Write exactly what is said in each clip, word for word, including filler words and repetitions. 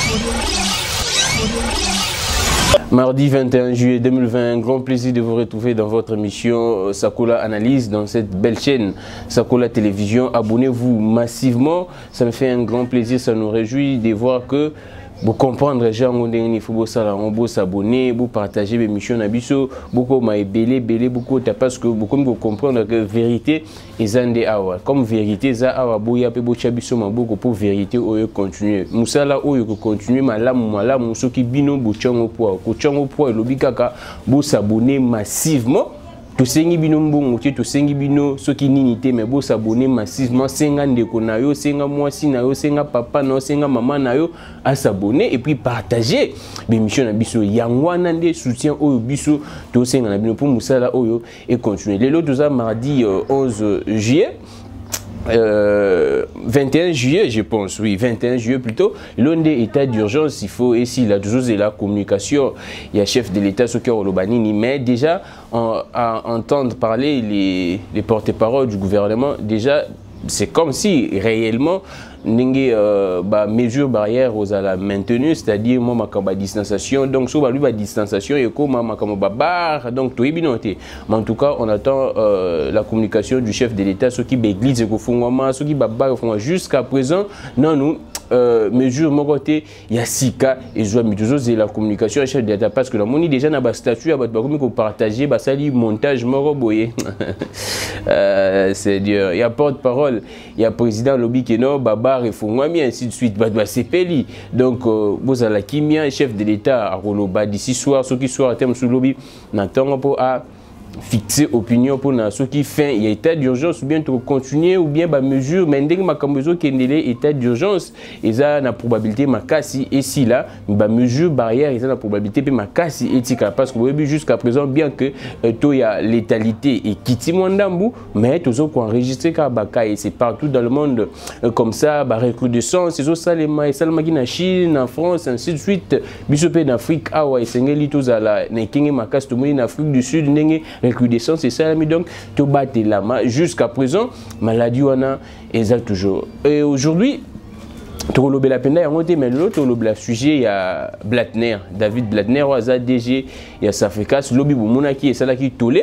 Mardi vingt et un juillet deux mille vingt, un grand plaisir de vous retrouver dans votre émission Sakola Analyse, dans cette belle chaîne Sakola Télévision. Abonnez-vous massivement, ça me fait un grand plaisir, ça nous réjouit de voir que vous comprenez, il faut s'abonner, vous partager les missions nabiso, beaucoup m'a belé belé beaucoup parce que beaucoup me comprendre que vérité est un des awa. Comme vérité ça awa boya pe bocha biso maboko pour vérité oyo continuer. Musala oyo ko continuer malamu malamu soki bino bochango po ko chango po lobikaka bo s'abonner massivement. To sengi bino mbongo te to sengi bino soki nini te mais bo s'abonner massivement senga ndeko na yo senga mwasi na yo senga papa na yo senga maman na yo à s'abonner et puis partager l'émission na biso yangwana nde soutien oyo biso to senga na bino pour musala oyo et continuer. Les lots ça mardi euh, onze juillet. Euh, vingt et un juillet, je pense, oui, vingt et un juillet plutôt, l'un des états d'urgence, il faut ici la chose et la communication, il y a chef de l'État, ce qui est mais déjà, en, à entendre parler les, les porte-paroles du gouvernement, déjà, c'est comme si réellement, n'engé euh, bah, mesures barrières aux à la maintenue, c'est-à-dire moi ma distanciation, donc sur la distanciation et comme ma barre, donc tout est bien noté. Mais en tout cas, on attend euh, la communication du chef de l'État, ceux qui béglise et font ceux qui barre jusqu'à présent, non nous. Euh, mesure mon côté il y a six cas et je dois toujours c'est la communication chef de l'État parce que la monnaie déjà n'a pas statut à votre comme qu'on partager bah ça dit montage moro boyé euh, c'est dur il y a porte-parole il y a président lobby qui non baba réforme bien ainsi de suite bah c'est peli donc vous allez qui bien chef de l'État à Roloba d'ici soir ceux qui soient à terme sous lobby n'attend pas à fixer opinion pour ceux qui fait il y a état d'urgence ou bien tu continuer ou bien bah mesure mais dès que ma cambezo qui est état d'urgence et ça la probabilité ma casse et si là bah mesure barrière et ça la probabilité puis ma casse éthique parce que vous voyez jusqu'à présent bien que euh, il y a létalité et kiti mwandambu mais tous qu'on enregistré car baka et c'est partout dans le monde euh, comme ça bah recrudescence c'est ça les et ça en Chine en France ainsi de suite bisopé d'Afrique ah ouais c'est ngeli tous à la nekingi ma casse tout le monde en Afrique du Sud n'engé recrudescence c'est ça mais donc tu battes la main jusqu'à présent maladie on a exact toujours et aujourd'hui tu as la peine d'ailleurs mais l'autre le sujet il y a Blattner David Blattner ou Azad D G il y a Safricas lobby boumona qui est ça là qui tolé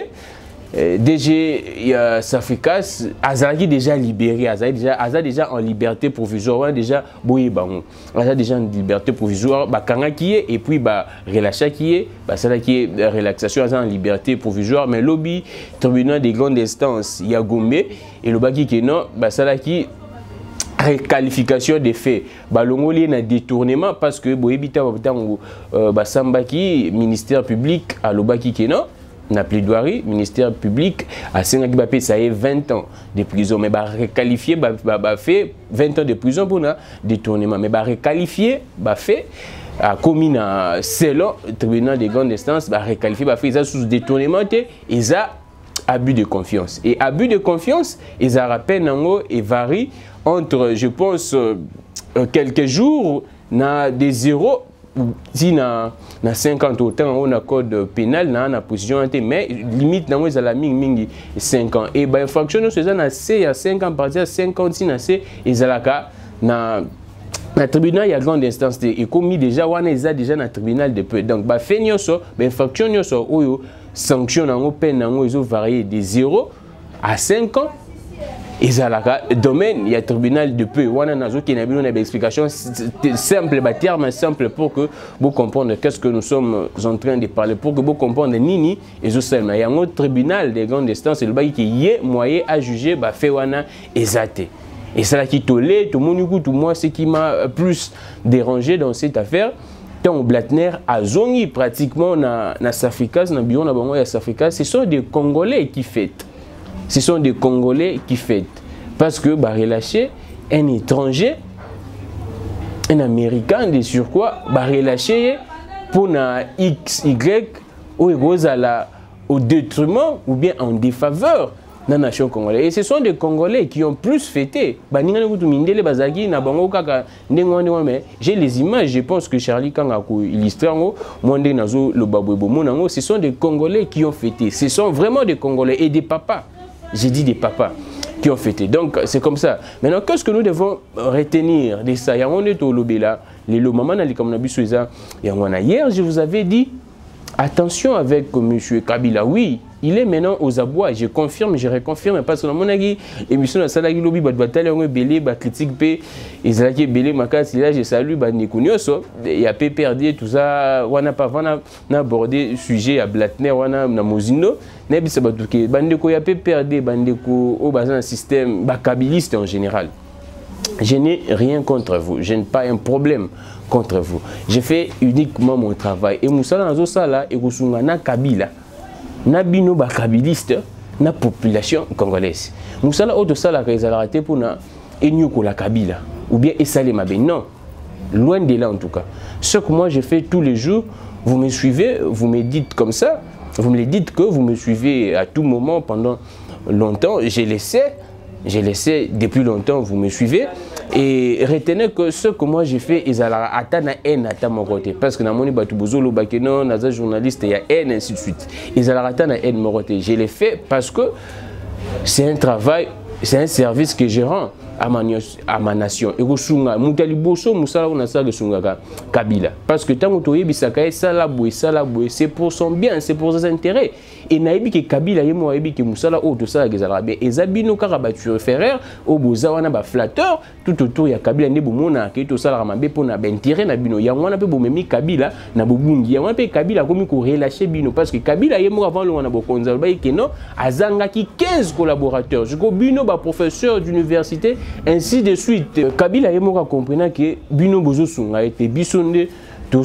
D G il y a Safricas Azad qui déjà libéré Azad déjà Azad déjà en liberté provisoire déjà boye bango Azad déjà en liberté provisoire bah kanga qui est et puis bah relâché qui est bah ça là qui est relaxation Azad en liberté provisoire mais lobby tribunal des grandes instances il y a Gombe et le baki qui non bah ça là qui réqualification des faits balongo lié na détournement parce que boyebita euh, bah sambaki ministère public à lobaki qui non na plaidoirie ministère public à Sénégal ça est vingt ans de prison mais bah requalifié bah, bah, bah fait vingt ans de prison pour na détournement mais bah requalifié bah fait à commune à selon tribunal de grande instance bah requalifié bah fait ça sous détournement et ça abus de confiance et abus de confiance et ça rappelle nango et varie entre je pense euh, quelques jours na des zéros si na na cinquante autant on a code pénal na na position mais limite na moi ça la mingi mingi cinq ans et bah infraction c'est ça na c à cinq ans partir à cinquante si na c et ça la ka na na tribunal il y a grande instance et commis déjà wana ils a déjà na tribunal de peu donc bah fait nyoso bah infraction nyoso oyo sanction nango peine nango ils ont varié de zéro à cinq ans. Et ça là, domaine, il y a tribunal de peu. On a une explication simple, bah, terme simple pour que vous compreniez qu'est-ce que nous sommes en train de parler, pour que vous compreniez nini et zo seulement. Il y a un autre tribunal de grande instance, le bail qui y est moyen à juger, bah fait wana exacté. Et ça là qui tolé, tout le monde, tout moi, ce qui m'a plus dérangé dans cette affaire. Tant Blattner a zongi pratiquement na na Safricas, na bion na bango ya Safricas, ce sont des Congolais qui fêtent. Ce sont des Congolais qui fêtent. Parce que bah, relâcher un étranger, un Américain de surcroît, bah, relâcher pour na X, Y, ou au détriment ou bien en défaveur de la nation congolaise. Et ce sont des Congolais qui ont plus fêté. J'ai les images, je pense que Charlie Kanga illustre, ce sont des Congolais qui ont fêté. Ce sont vraiment des Congolais et des papas. J'ai dit des papas qui ont fêté. Donc c'est comme ça. Maintenant, qu'est-ce que nous devons retenir de ça? Hier, je vous avais dit, attention avec M. Kabila. Oui, il est maintenant aux abois. Je confirme, je reconfirme. Parce que dans mon avis, l'émission de Salagi Lobby, bataille, on belé, critique, P, Israël, belé, makas, là, je salue, il y a P P R D, tout ça, on n'a pas abordé le sujet à Blatner, on a Mozino, Nebi Sabatouké, Bandeko, il y a P P R D, Bandeko, au bazin système, kabiliste en général. Je n'ai rien contre vous, je n'ai pas un problème contre vous. Je fais uniquement mon travail. Et Moussala Nazo Sala et Kusungana Kabila. Nabino ba kabiliste na population congolaise. Moussala Oto Sala raté pour na Enyuko la Kabila. Ou bien Esale Mabe. Non. Loin de là en tout cas. Ce que moi je fais tous les jours, vous me suivez, vous me dites comme ça. Vous me le dites que vous me suivez à tout moment pendant longtemps. Je le sais. Je le sais depuis longtemps, vous me suivez. Et retenez que ce que moi j'ai fait, ils ont atteint haine à mon côté. Parce que dans mon batubozolo, bakeno, naza journaliste, il y a haine, ainsi de suite. Ils ont atteint haine à mon côté. Je l'ai fait parce que c'est un travail, c'est un service que je rends à ma, à ma nation. Et Rosunga, Moutaliboso, Moussala, on a ça de Sungaga, Kabila. Parce que tant que tu es Salaboué, Salaboué, c'est pour son bien, c'est pour ses intérêts. Et naïbi que Kabila, yemo naïbi que Moussala, oh, tout ça, les Arabes. Et Zabino Karabature Ferrer, au Bozawana, ba flatteur, tout autour, il y a Kabila, nebo mona, qui tout ça, la ramabé, pour na ben tiré, na bino. Yamwana peut bomemi Kabila, na bobungi. Yamwana peut Kabila, comme il courait lâcher bino. Parce que Kabila, yemo avant le wana bokonzalba, et que non, Azanga qui quinze collaborateurs. Je go bino, ba professeur d'université, ainsi de suite. Kabila, yemo comprenant que bino bozo sunga, été bisonde. Donc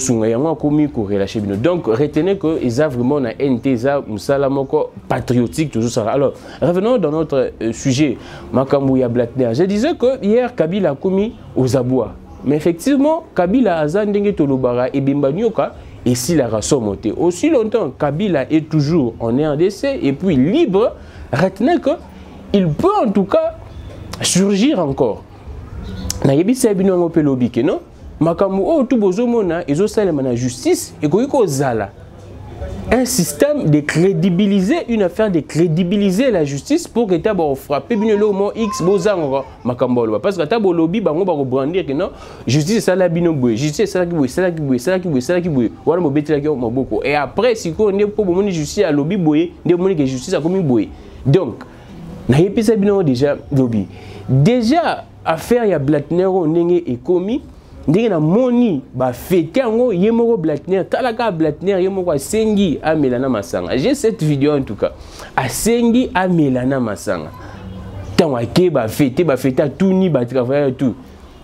retenez que ils ont vraiment un N T patriotique toujours ça. Alors revenons dans notre euh, sujet Makamouya Blatner. Je disais que hier Kabila a commis aux abois. Mais effectivement Kabila a zandenge tolobara et Bimbanyoka et si la race monté. Aussi longtemps Kabila est toujours en R D C et puis libre, retenez que il peut en tout cas surgir encore. Na yebi sabino ngopé lobi ke non? Makamu o tout bozomona ils ont salé la justice et koiko zala un système de crédibiliser une affaire de crédibiliser la justice pour que ta ba frapper bien le mot X bozanga makambolo parce que ta bo lobby bango ba brandir que non justice ça la bino boy justice ça qui boy ça qui boy ça qui boy ça qui boy wala mo betela ki maboko et après si ko ne ko bomoni justice à lobby boy ne moni que justice a comme boy donc na yepisa bino déjà lobby déjà affaire ya Blatner ndenge est commis. Ndenge na moni ba fete yango yemoko Blatner talaka Blatner yemoko asengi amelana masanga. J'ai cette vidéo en tout cas. Asengi amelana masanga. Tant ke ba fete ba fete tuni ba travailler tout.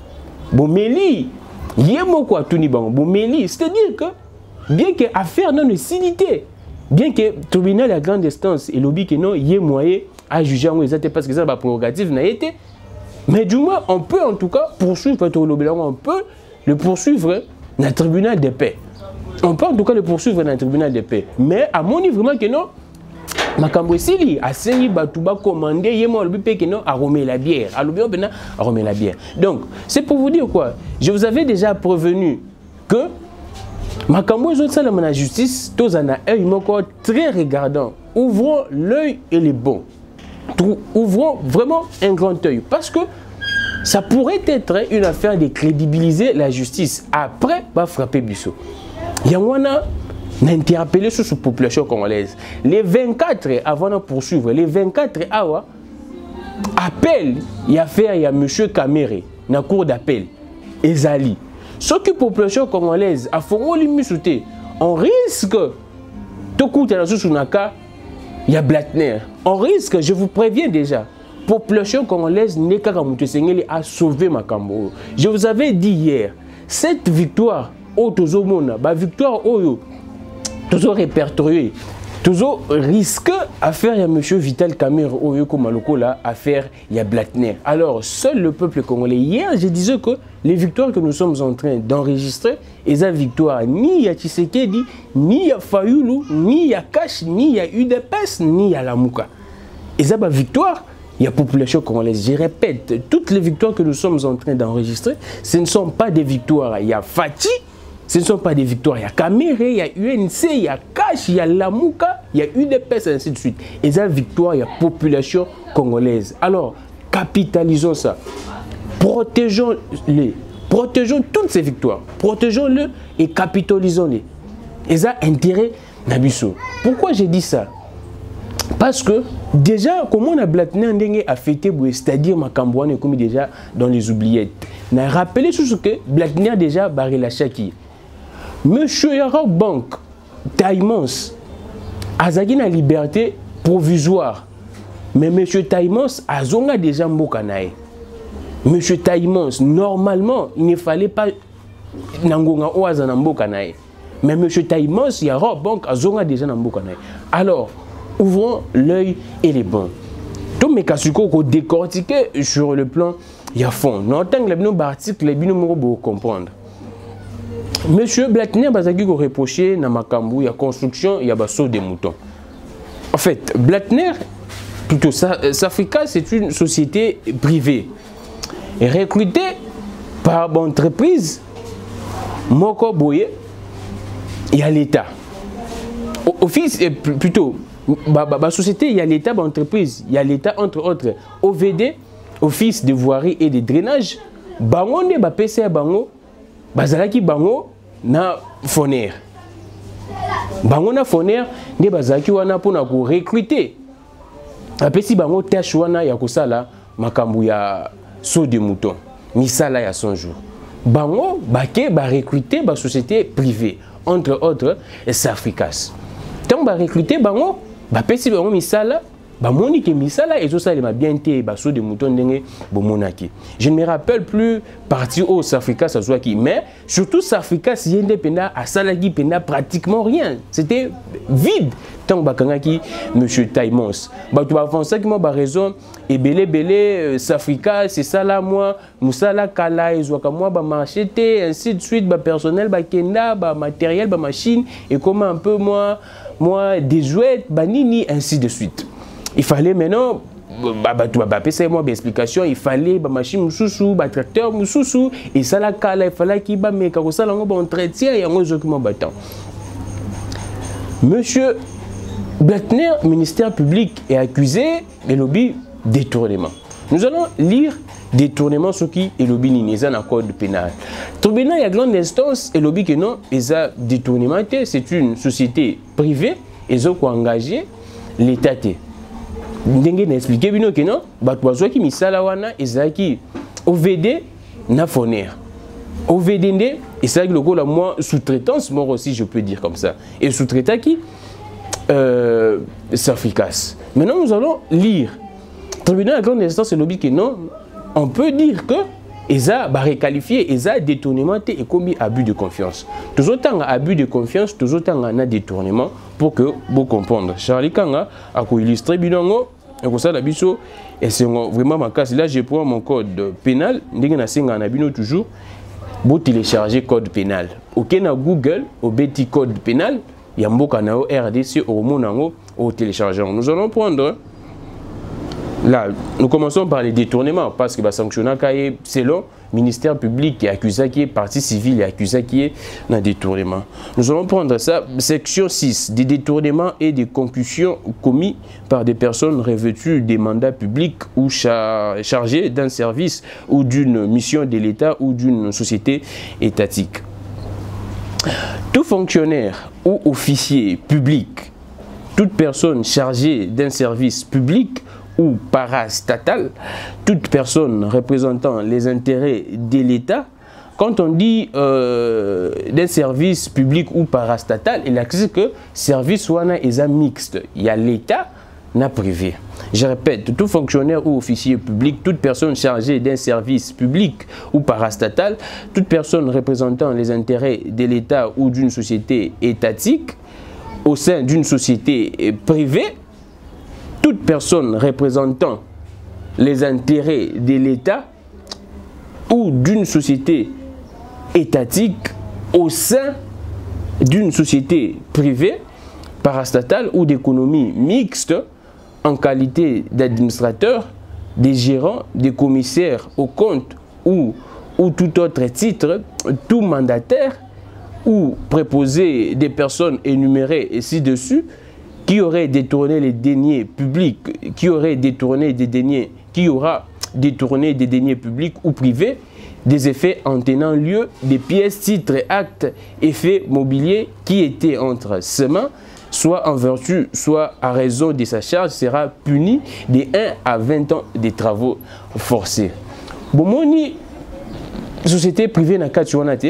Bomeli yemoko tuni bango bomeli, c'est-à-dire que bien que affaire non utilité, bien que tribunal à grande instance et lobby que non yemoye à juger en exact parce que ça ba prérogative na été. Mais du moins, on peut en tout cas poursuivre, on peut le poursuivre dans le tribunal de paix. On peut en tout cas le poursuivre dans le tribunal de paix. Mais à mon niveau, vraiment que non, Makambo Sili, à Seni Batouba commandé, Yemo Albipe que non, à remettre la bière. À l'Obéo Bena, à remettre la bière. Donc, c'est pour vous dire quoi? Je vous avais déjà prévenu que Makambo est autres dans la justice, tous en a un très regardant. Ouvrons l'œil et les bons. Ouvrons vraiment un grand œil parce que ça pourrait être une affaire de crédibiliser la justice après va frapper Bissot. Il y a un interpellé sur cette population congolaise. Les vingt-quatre avant de poursuivre, les vingt-quatre awa appel il y a affaire il y a monsieur Kamere dans cour d'appel Ezali. Ce que la population congolaise a fait on risque tout coup dans ce naka. Il y a Blatner. On risque, je vous préviens déjà, population congolaise n'est qu'à à sauver Makambo. Je vous avais dit hier, cette victoire, au Tozomona, la victoire, au toujours répertoriée, toujours risque à faire, il y a M. Vital Kamer, au Yokomaloko, là, à faire, il y a Blatner. Alors, seul le peuple congolais, hier, je disais que les victoires que nous sommes en train d'enregistrer, et ça victoire, ni il y a Tshisekedi, ni il y a Fayoulou, ni il y a Kash, ni il y a U D P S, ni il y a Lamouka. Et ça, bah, victoire, il y a population congolaise. Je répète, toutes les victoires que nous sommes en train d'enregistrer, ce ne sont pas des victoires. Il y a Fati, ce ne sont pas des victoires. Il y a Kamere, il y a U N C, il y a Kash, il y a Lamouka, il y a U D P S, ainsi de suite. Et ça, victoire, il y a population congolaise. Alors, capitalisons ça. Protégeons-les. Protégeons toutes ces victoires. Protégeons-les et capitalisons-les. Et ça, intérêt Nabiso. Pourquoi j'ai dit ça? Parce que déjà, comment on a Blatner a fêté, c'est-à-dire Makambouane comme déjà dans les oubliettes. On a rappelé sur ce que Blatner déjà barré la chaki. Monsieur Yarok Bank, Taïmons, Azagi na liberté provisoire. Mais Monsieur Taïmons a zonga déjà Mbokanae. Monsieur Taïmons, normalement, il ne fallait pas Nangonga Oazana Mbokanae. Mais Monsieur Taïmons, Yarok Bank a zonga déjà Mbokanae. Alors, ouvrons l'œil et les bons. Tout mes cas qu'on décortiquer sur le plan, il y a fond. Non, tant que les articles, les binômes pour comprendre. Monsieur Blatner Bazagi a reproché dans Makambu, il y a construction, il y a basso des moutons. En fait, Blatner, plutôt Safrika, c'est une société privée. Et recrutée par l'entreprise Moko Boye, il y a l'État. Office, plutôt, la société, il y a l'État, l'entreprise, il y a l'État, entre autres, O V D, Office de voirie et de drainage, Bango ne ba P C A Bango, Bazalaki Bango na Foner. Bango na Foner, ne Bazalaki wana pour na recruter. Après si Bango tâche wana ya kusala makambu ya saut de mouton, misala ya son jour. Bango bake ba recruter ba société privée, entre autres, Safricas. Tant ba recruter Bango, ba pesi Bango misala. Bah moni que misala et tout ça il m'a bien été bah saut de mouton dengue bon monaki. Je ne me rappelle plus parti au Safrika ça soit qui mais surtout Safrika si indépendant à Salagi penda pratiquement rien. C'était vide tant bakanga qui monsieur Taïmons. Bah tu vas penser que moi bah raison et belé belé Safrika c'est ça là moi musala kala ezwaka moi bah marcheté ainsi de suite bah personnel bah kenda bah matériel bah machine et comment un peu moi moi des jouets bah nini ainsi de suite. Il fallait maintenant, tu vas passer moi explication, il fallait ma machine moussou, ma tracteur moussou, et ça la cala, il fallait qu'il va me ça là on entretien et on document battant. Monsieur Blatner, ministère public, est accusé de lobby détournement. Nous allons lire détournement ce qui est lobby ninesa dans le code pénal. Tribunal il y a grande instance et lobby que non, ils ont détournement, c'est une société privée, ils ont engagé l'État. Ndenge na expliquer bino que non bato bazwa ki misala wana ezaki O V D na Foner. O V D ndé et c'est le la moi sous-traitance moi aussi je peux dire comme ça. Et sous-traitant qui euh Safricas. Maintenant nous allons lire. Tribunal à grande instance et lobby que non, on peut dire que Eza ba requalifier Eza détournement et commis abus de confiance. Tout autant abus de confiance, tout autant on a détournement pour que vous comprendre. Charlie Kanga a illustré binongo et pour ça la biso et c'est vraiment ma casse là je prends mon code pénal ndenge na singa na bino toujours pour télécharger code pénal. OK na Google au petit code pénal ya mboka na R D C au monango au téléchargement. Nous allons prendre là, nous commençons par les détournements parce que bah, sanctionner selon le ministère public qui est accusé qui est partie civile et accusé qui est dans détournement. Nous allons prendre ça, section six, des détournements et des concussions commis par des personnes revêtues des mandats publics ou char chargées d'un service ou d'une mission de l'État ou d'une société étatique. Tout fonctionnaire ou officier public, toute personne chargée d'un service public ou parastatal, toute personne représentant les intérêts de l'État, quand on dit euh, des services publics ou parastatal, il existe que service wana est mixte. Il y a l'État, na privé. Je répète, tout fonctionnaire ou officier public, toute personne chargée d'un service public ou parastatal, toute personne représentant les intérêts de l'État ou d'une société étatique, au sein d'une société privée, toute personne représentant les intérêts de l'État ou d'une société étatique au sein d'une société privée, parastatale ou d'économie mixte en qualité d'administrateur, des gérants, des commissaires aux comptes ou, ou tout autre titre, tout mandataire ou préposé des personnes énumérées ci-dessus, qui aurait détourné les deniers publics, qui aurait détourné des deniers, qui aura détourner des deniers publics ou privés, des effets en tenant lieu des pièces, titres, actes, effets mobiliers qui étaient entre ses mains, soit en vertu, soit à raison de sa charge, sera puni de un à vingt ans de travaux forcés. Bon, moni société privée na katuanate,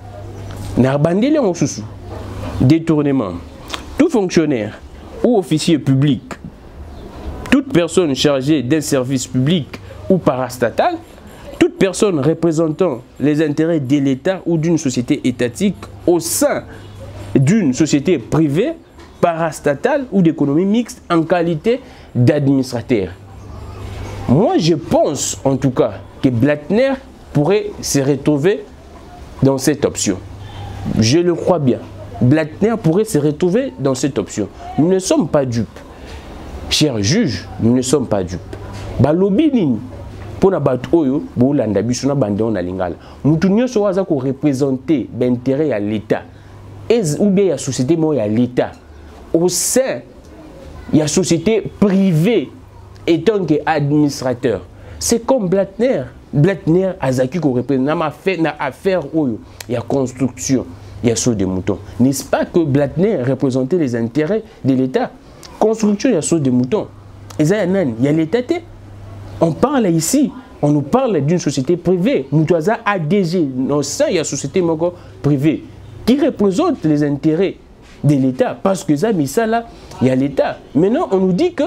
na bandele en sous détournement. Tout fonctionnaire ou officier public, toute personne chargée d'un service public ou parastatal, toute personne représentant les intérêts de l'État ou d'une société étatique au sein d'une société privée, parastatale ou d'économie mixte en qualité d'administrateur. Moi, je pense en tout cas que Blattner pourrait se retrouver dans cette option. Je le crois bien. Blattner pourrait se retrouver dans cette option. Nous ne sommes pas dupes. Chers juges, nous ne sommes pas dupes. Balobi nini pour na bat oyo bo landa biso na bande on na lingala. Mutu nyonso waza ko représenter l'intérêt à l'État ou bien la société mo ya l'État au sein de la société privée étant que administrateur. C'est comme Blattner. Blattner azaki ko représente na affaire oyo ya construction. Il y a saut de moutons. N'est-ce pas que Blattner représentait les intérêts de l'État? Construction, il y a saut de moutons. Il y a l'État. On parle ici, on nous parle d'une société privée. Moutouaza A D G, non, ça, il y a une société privée qui représente les intérêts de l'État. Parce que ça, mais ça là, il y a l'État. Maintenant, on nous dit que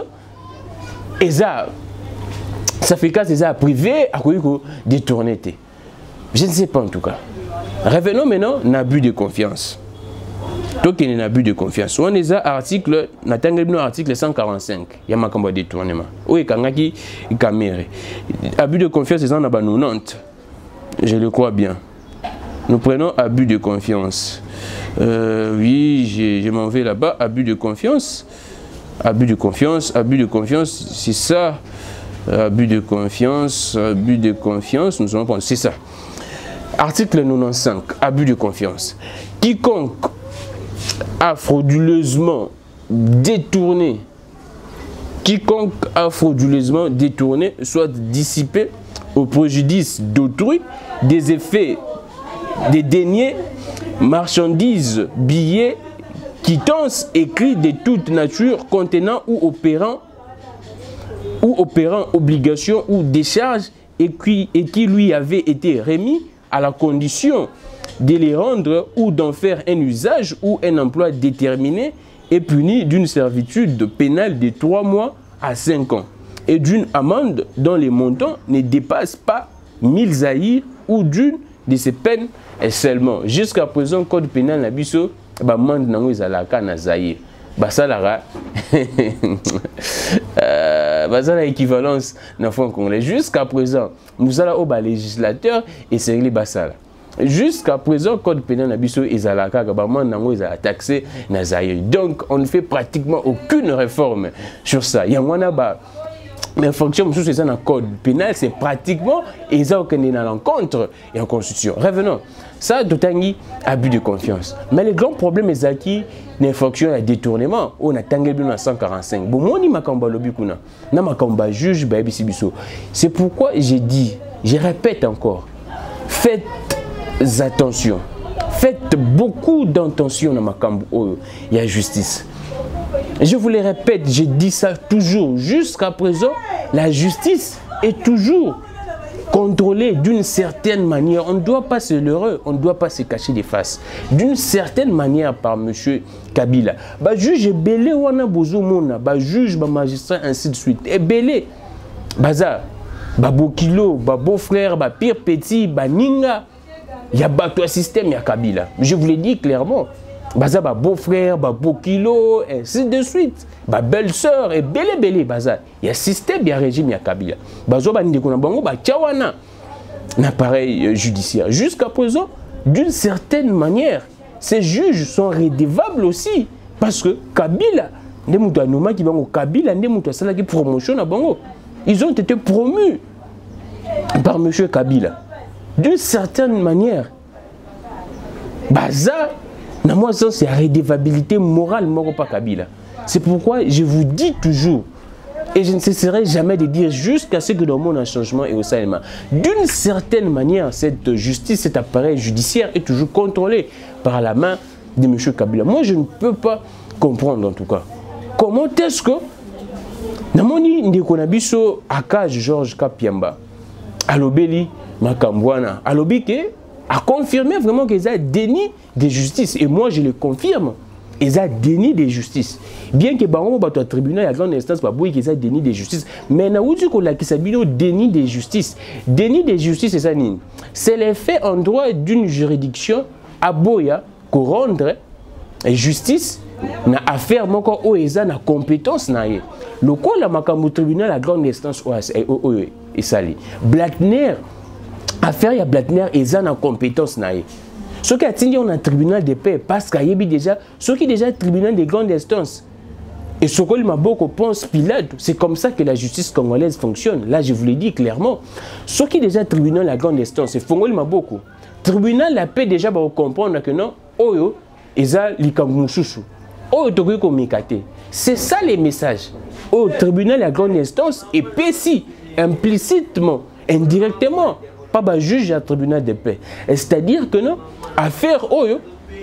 ça, ça fait cas, c'est ça privé, à quoi il faut détourner. Je ne sais pas en tout cas. Revenons maintenant à l'abus de confiance. Donc, il y a un abus de confiance. On est à l'article cent quarante-cinq. Il y a un détournement. Oui, il y a un abus de confiance, c'est en quatre-vingt-dix. Je le crois bien. Nous prenons abus de confiance. Euh, oui, je, je m'en vais là-bas. Abus de confiance. Abus de confiance. Abus de confiance, c'est ça. Abus de confiance. Abus de confiance. Nous allons prendre. C'est ça. Article quatre-vingt-quinze, abus de confiance. Quiconque a frauduleusement détourné, quiconque a frauduleusement détourné, soit dissipé au préjudice d'autrui, des effets, des deniers, marchandises, billets, quittances, écrits de toute nature contenant ou opérant, ou opérant obligation ou décharge et qui, et qui lui avait été remis à la condition de les rendre ou d'en faire un usage ou un emploi déterminé est puni d'une servitude pénale de trois mois à cinq ans et d'une amende dont les montants ne dépassent pas mille zaïrs ou d'une de ces peines seulement. Jusqu'à présent, le code pénal n'a pas de amende na zaïr. Ça la équivalence dans le fond congolais. Jusqu'à présent, nous allons au législateur et c'est les bassala. Jusqu'à présent, le code pénal n'a pas taxé. Donc, on ne fait pratiquement aucune réforme sur ça. Il y a un l'infraction c'est ça dans le code pénal, c'est pratiquement et ça qu'on est dans l'encontre et en constitution. Revenons. Ça, d'autant abus de confiance. Mais le grand problème est que l'infraction à détournement, on a tangé dans cent quarante-cinq. Bon, moi, je makamba lobi kuna. Na makamba juge ba ebisi biso. C'est pourquoi j'ai dit, je répète encore, faites attention. Faites beaucoup d'attention dans makamba oyo. Il y a justice. Je vous le répète, je dis ça toujours. Jusqu'à présent, la justice est toujours contrôlée d'une certaine manière. On ne doit pas se leurrer, on ne doit pas se cacher des faces. D'une certaine manière par M. Kabila. Bah, juge est belé, wana bozo mona. Bah, juge, bah, magistrat, ainsi de suite. Et belé. Bah, ça. Bah, beau kilo, bah, beau frère, bah, pire petit, bah, ninga. Il y a bah, toi système, il y a Kabila. Je vous l'ai dit clairement. Baza ba beau frère, ba beau kilo, et ainsi de suite. Ba belle sœur et belé belé baza. Il y a système, il y a régime, il y a Kabila. Bazo ba ndeko na bango ba tchawana. Un appareil judiciaire. Jusqu'à présent, d'une certaine manière, ces juges sont redevables aussi. Parce que Kabila, ne muto anoma ki bango Kabila, ne muto sala ki promotion na bango. Ils ont été promus par M. Kabila. D'une certaine manière, baza na moi, c'est la redevabilité morale, pas Kabila. C'est pourquoi je vous dis toujours, Et je ne cesserai jamais de dire jusqu'à ce que dans mon changement et au Salima. D'une certaine manière, cette justice, cet appareil judiciaire est toujours contrôlé par la main de M. Kabila. Moi, je ne peux pas comprendre en tout cas. Comment est-ce que Namoni Ndekonabiso Akaj Georges Kapiamba, Alobeli Makambwana, Alobike a confirmé vraiment qu'ils ont déni de justice. Et moi, je le confirme. Ils ont déni de justice. Bien que Bango Bato tribunal à grande instance, ils ont déni de justice. Mais Naouti Kolakisabino déni de justice. Déni de justice, c'est ça. C'est l'effet en droit d'une juridiction à Boya pour rendre justice na affaire moko o eza na compétence na ye. Le quoi la makambo tribunal à grande instance o et sali. Blattner affaire ya Blattner eza na compétence na ye. Ce qui a tenu on a tribunal de paix parce qu'il y a déjà ce qui déjà tribunal de grande instance. Et ce que Maboko pense Pilate, c'est comme ça que la justice congolaise fonctionne. Là, je vous l'ai dit clairement. Ce qui déjà tribunal de grande instance, c'est Fongoli Maboko. Tribunal la paix déjà va comprendre que non, oyo eza likamumususu. Oyo tokiko mikate. C'est ça les messages. Au tribunal de grande instance et P C implicitement, indirectement. Pas bah juge à tribunal de paix. C'est-à-dire que non, affaire oyo,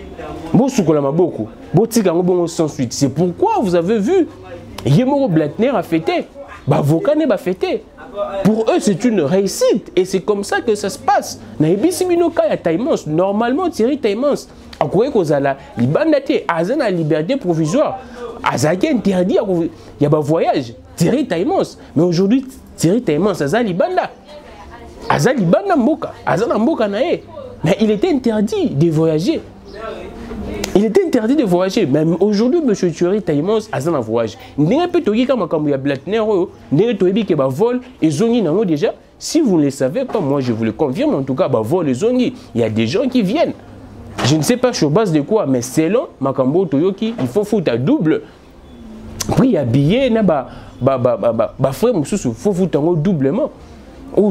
c'est pourquoi vous avez vu, Yemoro Blattner a fêté, Bavoka n'a pas fêté. Pour eux, c'est une réussite et c'est comme ça que ça se passe. Normalement, Thierry Taïmans, à quoi qu'on a la liberté, à la liberté provisoire, à Zaki interdit, il y a un voyage, Thierry Taïmans. Mais aujourd'hui, Thierry Taïmans, à Zali Banda. Azali Banda Mboka, Azana Mboka Nae. Mais il était interdit de voyager. Il était interdit de voyager. Même aujourd'hui, M. Thierry Taïmans, Azana voyage. N'est pas tout comme il y a Blattner, n'est pas tout qui va vol et zongi nango déjà. Si vous ne le savez pas, moi je vous le confirme, en tout cas, bah vol et zongi. Il y a des gens qui viennent. Je ne sais pas sur base de quoi, mais selon Makambo Toyoki, il faut foutre à double. Puis il y a billet, bah bah bah bah bah frère Moussou, il faut foutre en doublement. Oh,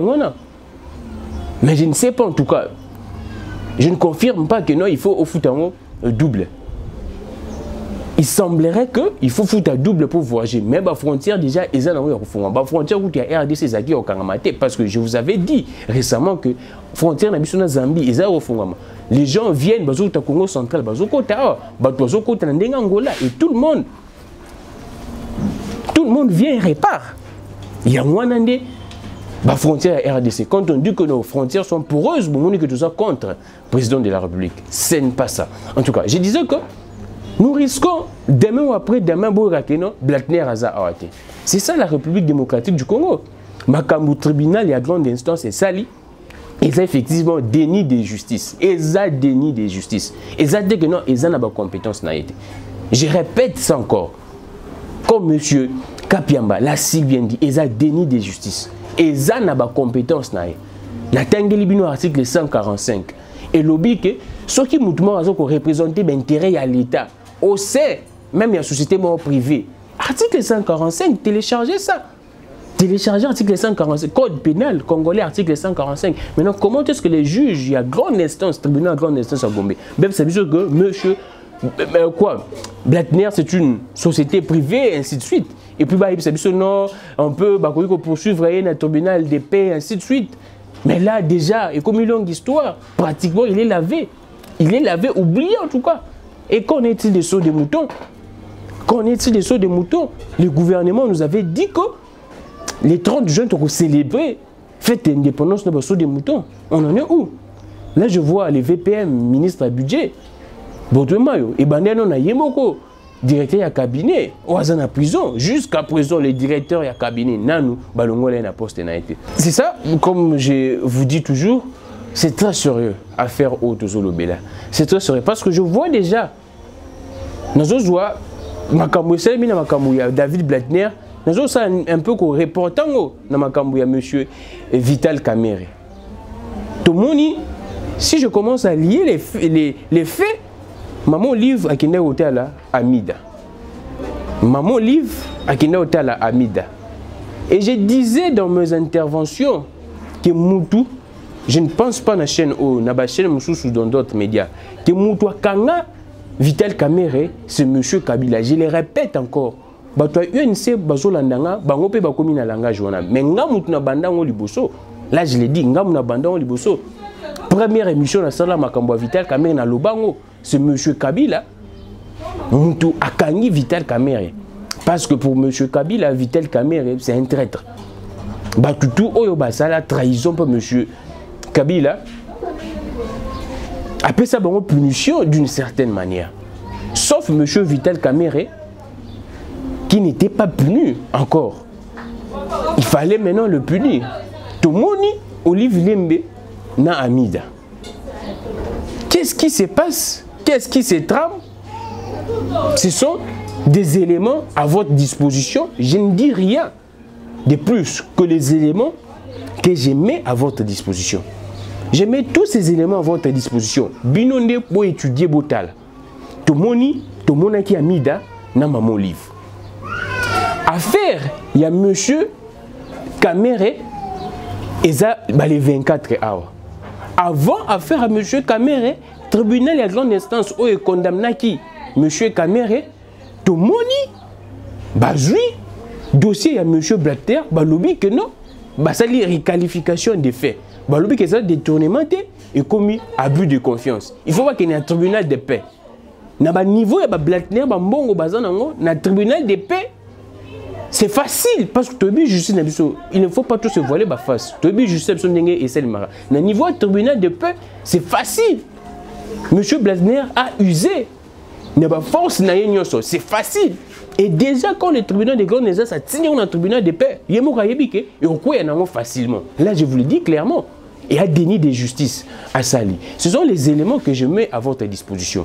mais je ne sais pas en tout cas. Je ne confirme pas que non, il faut au foot en double. Il semblerait qu'il faut foutre à double pour voyager. Mais la frontière déjà, ils ont la frontière où il y a R D C au Kangamate. Parce que je vous avais dit récemment que la frontière na Zambie, ils ont les gens viennent au Congo central, au Angola et tout le monde, tout le monde vient et répare. Il y a un an la frontière R D C. Quand on dit que nos frontières sont poreuses, on dit que tout ça contre le président de la République. Ce n'est pas ça. En tout cas, je disais que nous risquons demain ou après demain Blattner Aza Awate. C'est ça la République démocratique du Congo. Makambu tribunal et à grande instance et sali. Ils ont effectivement déni de justice. Ils ont déni de justice. Ils ont dit que non, ils ont pas compétence. Je répète ça encore. Comme M. Kapiamba l'a si bien dit, ils ont déni de justice. Et ça n'a pas compétence. La Tangelibino article cent quarante-cinq. Et lobby que ceux qui représentent l'intérêt à l'État, au sein, même la société privée. Article cent quarante-cinq, téléchargez ça. Téléchargez article cent quarante-cinq, code pénal congolais, article cent quarante-cinq. Maintenant, comment est-ce que les juges, il y a grande instance, tribunal grande instance à Gombe, même c'est sûr que monsieur, quoi, Blattner, c'est une société privée, et ainsi de suite. Et puis, bah, non, on peut bah, poursuivre un tribunal de paix, ainsi de suite. Mais là, déjà, et comme une longue histoire, pratiquement, il est lavé. Il est lavé, oublié en tout cas. Et qu'en est-il des sauts de moutons? Qu'en est-il des sauts de moutons? Le gouvernement nous avait dit que les trente juin, on célébrer fête d'indépendance de sauts de moutons. On en est où? Là, je vois les V P M, ministre du budget, Botomayo, et Bandéano Nayemoko. Directeur du cabinet, ou à la prison, jusqu'à présent, les directeurs du cabinet, nanou, balongola na poste na été. C'est ça, comme je vous dis toujours, c'est très sérieux à faire au Tozolobela. C'est très sérieux parce que je vois déjà, nous avons David Blattner, nous avons un peu qu'on reportant dans monsieur Vital Kamerhe. Tout le monde, si je commence à lier les, les, les faits, maman livre à Kenda Hotel à Amida. Maman livre à Kenda Hotel à Amida. Et je disais dans mes interventions que Moutou, je ne pense pas à la chaîne O, na la chaîne Moussou dans d'autres médias, que Moutou Kanga Vital Kamerhe, c'est monsieur Kabila. Je le répète encore. bato U N C bazolandanga bango pe bakomi na langage wana mais ngamu tuna bandango liboso. Là je l'ai dit ngamu na bandango liboso. Première émission na sala makambo Vital Kamerhe na lobango, c'est monsieur Kabila mutu akangi Vital Kamerhe parce que pour monsieur Kabila Vital Kamerhe c'est un traître. Batutu oyo basala trahison pour monsieur Kabila. Après ça bango punition d'une certaine manière. Sauf monsieur Vital Kamerhe qui n'était pas puni encore. Il fallait maintenant le punir. Tomoni Olive Lembe na Amida. Qu'est-ce qui se passe? Qu'est-ce qui se trame? Ce sont des éléments à votre disposition. Je ne dis rien de plus que les éléments que je mets à votre disposition. Je mets tous ces éléments à votre disposition. Binonde pour étudier Botal. Tomoni, Tomona qui Amida na maman Olive. Affaire, il y a monsieur Kamerhe et ça les vingt-quatre heures. Avant affaire à monsieur Kamerhe, tribunal et grande instance où est condamné qui monsieur Kamerhe, tout le monde bazui dossier à monsieur Blatter, balobi que non, bah ça les requalification des faits, balobi que ça détournement et commis abus de confiance. Il faut voir qu'il y ait un tribunal de paix. Na ba niveau ya ba Blatter ba mbongo bazanango na tribunal de paix. C'est facile parce que Tobi justice il ne faut pas tout se voiler la face. Tobi justice et c'est le mara. Na niveau tribunal de paix, c'est facile. Monsieur Blasner a usé. Ne pas force na yenyoso, c'est facile. Et déjà quand le tribunal de grande instance a signé un tribunal de paix, il y a moka yebike et on croit en facilement. Là je vous le dis clairement. Il y a déni de justice à Sali. Ce sont les éléments que je mets à votre disposition.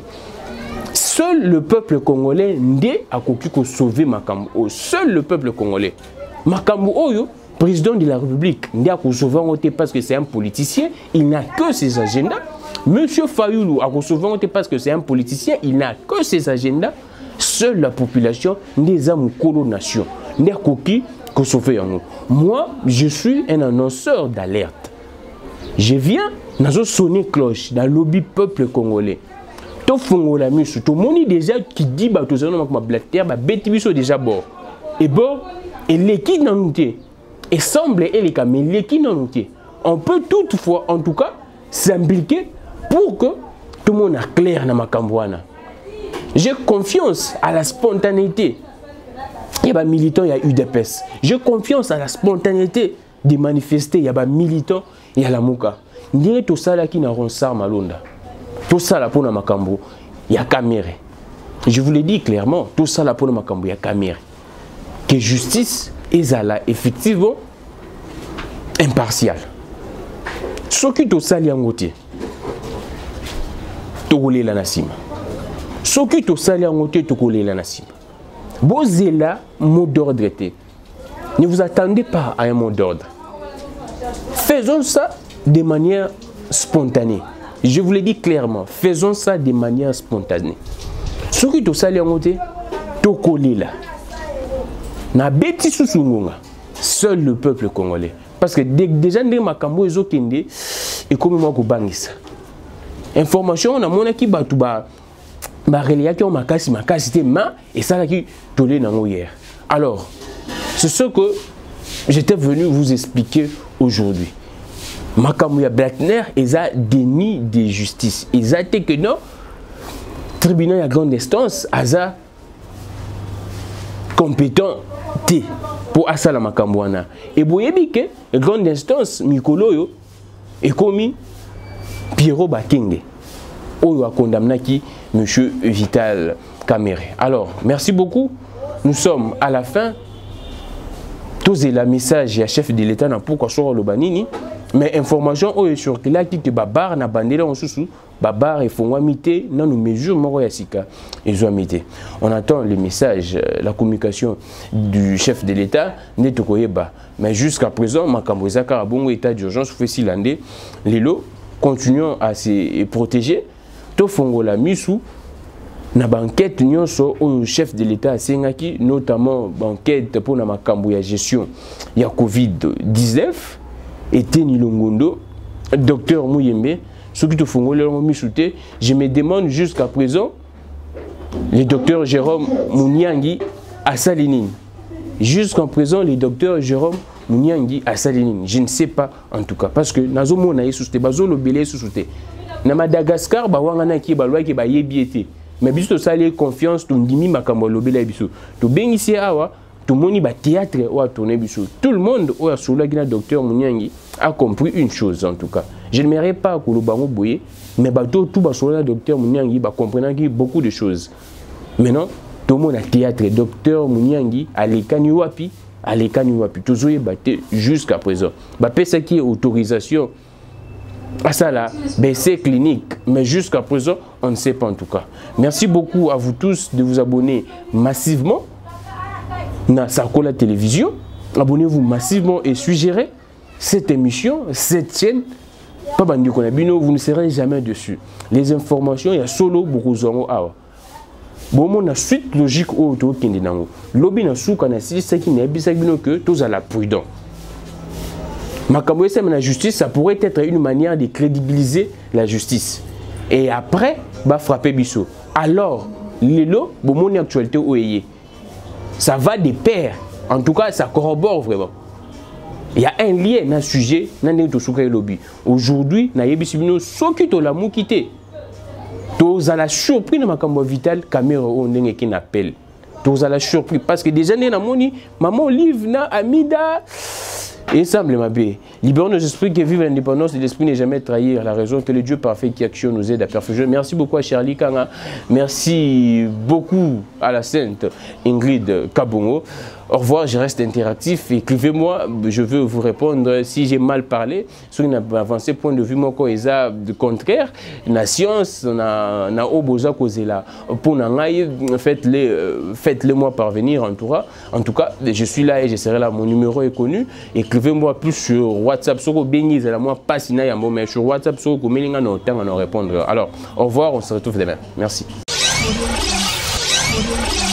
Seul le peuple congolais ndé a koki ko sauver Makambo. Seul le peuple congolais. Makambo Oyo, président de la République, ndé a ko sauver parce que c'est un politicien, il n'a que ses agendas. Monsieur Fayoulou a ko sauver parce que c'est un politicien, il n'a que ses agendas. Seule la population ndé a mukolo nation. Ndé a koki ko sauver yango. Moi, je suis un annonceur d'alerte. Je viens nazo sonner cloche dans le lobby peuple congolais. Tout fongola misu, tout moni déjà qui dit bah tout ça non ma Blatter bah bêti biso déjà bord. Et bon, et l'équipe n'en outé. Et semble et les cas mais l'équipe n'en outé. On peut toutefois en tout cas s'impliquer pour que tout le monde a clair dans ma cambouana. J'ai confiance à la spontanéité. Il y a des militants, il y a U D P S. J'ai confiance à la spontanéité de manifester. Il y a des militants, il y a la Mouka. Il y a tout ça là qui n'a pas ça malonda. Tout ça là pour la Makambo, il y a Kamerhe. Je vous l'ai dit clairement, tout ça là pour la Makambo, il y a Kamerhe. Que justice est là effectivement impartiale. Ce qui tout ça, il y a un côté. Tout roulé la Nassima. Ce qui tout ça, il y a un côté, tout roulé la Nassima. Bozela, mot d'ordre était. Ne vous attendez pas à un mot d'ordre. Faisons ça de manière spontanée. Je vous l'ai dit clairement, faisons ça de manière spontanée. Ce qui est au salaire monté, tout collé là. Na bêti sous seul le peuple congolais. Parce que déjà, des makambo et zokende, et comme moi, ça. Information, on a mon qui bat tout bas. Ma relia qui ont ma casse, ma casse, c'était ma, et ça là qui tolé dans hier. Alors, c'est ce que j'étais venu vous expliquer aujourd'hui. Makamouya Blatter, ils ont déni de justice. Ils ont été que non, tribunal à grande instance, ils ont compétent pour Asala Makambouana. Et vous voyez que la grande instance, Mikolo, est commis Pierrot Bakenge, où a condamné qui M. Vital Kamerhe. Alors, merci beaucoup. Nous sommes à la fin. Tous les messages à chef de l'État n'a pas sur le banini. Mais information sur que là qui te babar na bandela en sous babar et font mité non nous mesures moro yasika ils ont mité. On attend le message, la communication du chef de l'État neto koyeba. Mais jusqu'à présent makambo ezaka bongo état d'urgence fait silandé les lots continuons à se protéger to fongola misu na banquette nyonso au chef de l'État asengaki notamment banquette pour na makambo ya gestion ya Covid dix-neuf. Et Teni Longondo, docteur Mouyembe, ce qui te font je me demande jusqu'à présent, le docteur Jérôme Mouniangi, à Salinine. Jusqu'en présent, le docteur Jérôme Mouniangui à Salinine. Je ne sais pas en tout cas. Parce que nazo mona yesuste, bazo lobele yesuste. Na Madagascar, ba wangana ki ba loi ki ba yebiete. Mais biso ça les confiance, tu ndimi makambo lobele biso. Tu bengisi awa, tu moni ba théâtre ou a tourner biso. Tout le monde ou a soula gina docteur Mouniangui a compris une chose en tout cas. Je n'aimerais pas que le bango boye, mais bato tout ba soula docteur Mouniangui ba comprendre beaucoup de choses. Maintenant, tout le monde a théâtre, docteur Mouniangui à l'écani wapi, à l'écani wapi. Toujours y batté jusqu'à présent. Bah ça qui est autorisation à ça là, ben c'est clinique, mais jusqu'à présent, on ne sait pas en tout cas. Merci beaucoup à vous tous de vous abonner massivement à Sakola Télévision. Abonnez-vous massivement et suggérez cette émission, cette chaîne. Pas bandi konabino, vous ne serez jamais dessus. Les informations, il y a solo Bourozongo Awa. Bon, on a suite logique au auto qui est dans le lobby na souka na si c'est qui n'est pas que tous à la prudence. Makambo la justice, ça pourrait être une manière de crédibiliser la justice. Et après, bah frapper biso. Alors, l'élo, bon mon actualité oeye. Ça va de pair. En tout cas, ça corrobore vraiment. Il y a un lien dans ce sujet, dans le lobby. Aujourd'hui, na yebisibino soki to la mou quitté. Tous à la surprise de makambo vital, caméra on n'est qu'un appel. Tous à la surprise parce que déjà né na moni, maman livre na amida. Et semble ma bé. Libérons nos esprits qui vivent l'indépendance et l'esprit n'est jamais trahir la raison que le Dieu parfait qui action nous aide à perfectionner. Merci beaucoup à Charlie Kanga. Merci beaucoup à la sainte Ingrid Kabongo. Au revoir, je reste interactif. Écrivez-moi, je veux vous répondre si j'ai mal parlé. Sur une avancée point de vue, moi, quand il y a de contraire, la science, on a un besoin causé là. Pour nous, faites-le, faites-le moi parvenir en tout cas. En tout cas, je suis là et je serai là. Mon numéro est connu. Écrivez-moi plus sur WhatsApp. Sur Béni, c'est la moi pas si mais sur WhatsApp, sur Mélinga, on a répondre. Alors, au revoir, on se retrouve demain. Merci.